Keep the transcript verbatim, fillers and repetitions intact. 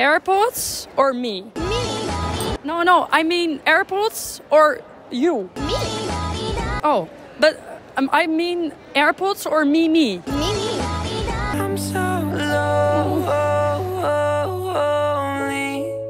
Airpods or me? Me. No, no, I mean Airpods or you? Me. Oh, but um, I mean Airpods or me, me? Me.